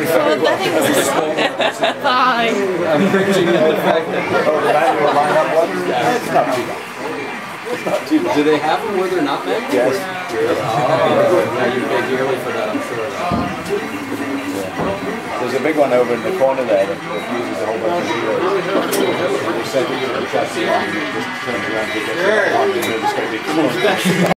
I think this is fine. I'm preaching at the fact that the manual lineup ones? It's not too bad. It's not too bad. do they have them where they're not meant? Yes. Really? Oh, now you pay dearly for that, I'm sure. There's a big one over in the corner there that uses a whole bunch of heroes. You set it, you just turn around, you get to the